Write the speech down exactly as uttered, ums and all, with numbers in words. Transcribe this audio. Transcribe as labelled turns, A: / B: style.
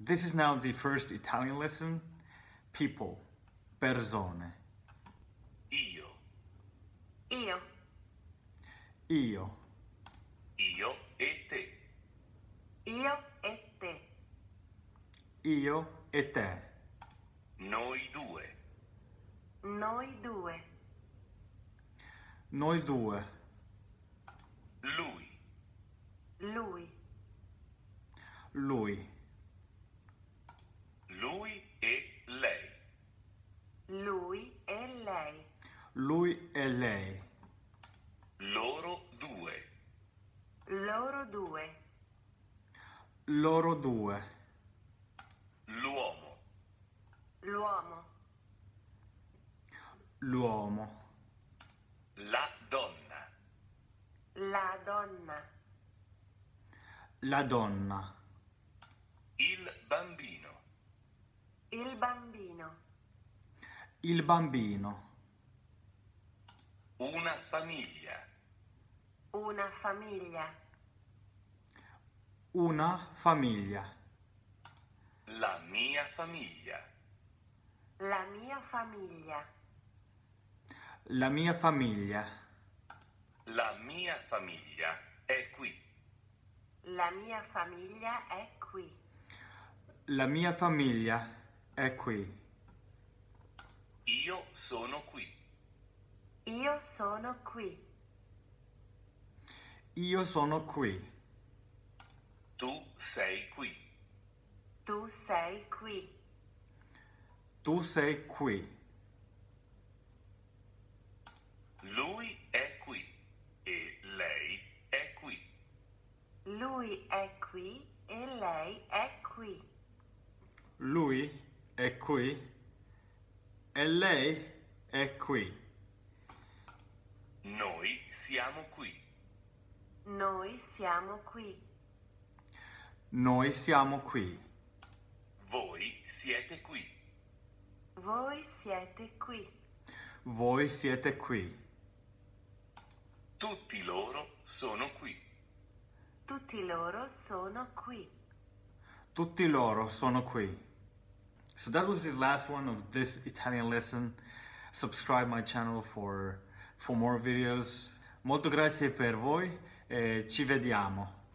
A: This is now the first Italian lesson. People, persone.
B: Io,
C: Io,
A: Io,
B: io e te.
C: io e te.
A: io e te.
B: Noi due.
C: Noi due.
A: Noi due.
B: Lui,
C: Lui.
A: Lui.
B: lui e lei.
C: Lui e lei.
A: Lui e lei.
B: Loro due.
C: Loro due.
A: Loro due.
B: L'uomo,
C: L'uomo.
A: L'uomo.
B: la donna.
C: La donna.
A: La donna.
B: Il bambino.
C: Il bambino.
A: Il bambino.
B: Una famiglia.
C: Una famiglia.
A: Una famiglia.
B: La mia famiglia.
C: La mia famiglia.
A: La mia famiglia.
B: La mia famiglia è qui.
C: La mia famiglia è qui.
A: La mia famiglia è qui.
B: Io sono qui.
C: Io sono qui.
A: Io sono qui.
B: Tu sei qui.
C: Tu sei qui.
A: Tu sei qui.
B: Lui è qui e lei è qui.
C: Lui è qui e lei è qui.
A: Lui è qui e lei è qui.
B: Noi siamo qui.
C: Noi siamo qui.
A: Noi siamo qui.
B: Voi siete qui.
C: Voi siete qui.
A: Voi siete qui.
B: Tutti loro sono qui.
C: Tutti loro sono qui.
A: Tutti loro sono qui. So that was the last one of this Italian lesson. Subscribe my channel for, for more videos. Molto grazie per voi e ci vediamo.